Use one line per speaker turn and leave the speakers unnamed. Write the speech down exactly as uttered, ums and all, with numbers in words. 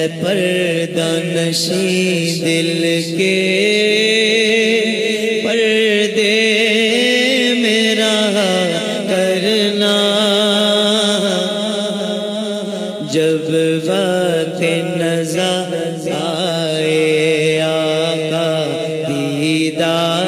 पर्दा नशी दिल के पर्दे मेरा करना। जब वक्त नज़र आए आका दीदार